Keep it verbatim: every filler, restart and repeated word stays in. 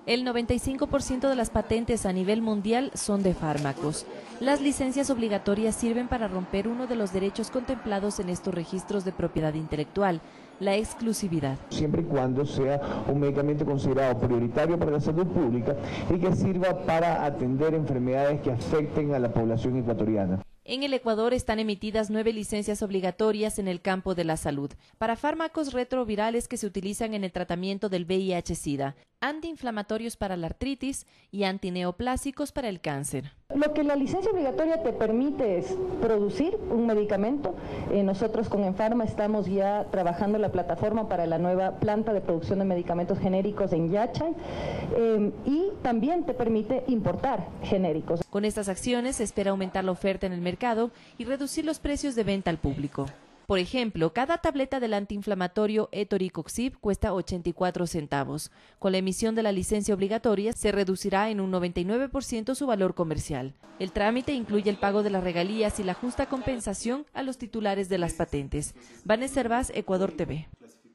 El noventa y cinco por ciento de las patentes a nivel mundial son de fármacos. Las licencias obligatorias sirven para romper uno de los derechos contemplados en estos registros de propiedad intelectual, la exclusividad. Siempre y cuando sea un medicamento considerado prioritario para la salud pública y que sirva para atender enfermedades que afecten a la población ecuatoriana. En el Ecuador están emitidas nueve licencias obligatorias en el campo de la salud para fármacos retrovirales que se utilizan en el tratamiento del V I H SIDA, antiinflamatorios para la artritis y antineoplásicos para el cáncer. Lo que la licencia obligatoria te permite es producir un medicamento. Eh, nosotros con Enfarma estamos ya trabajando la plataforma para la nueva planta de producción de medicamentos genéricos en Yachay eh, y también te permite importar genéricos. Con estas acciones se espera aumentar la oferta en el mercado y reducir los precios de venta al público. Por ejemplo, cada tableta del antiinflamatorio Etoricoxib cuesta ochenta y cuatro centavos. Con la emisión de la licencia obligatoria se reducirá en un noventa y nueve por ciento su valor comercial. El trámite incluye el pago de las regalías y la justa compensación a los titulares de las patentes. Vanessa Hervás, Ecuador T V.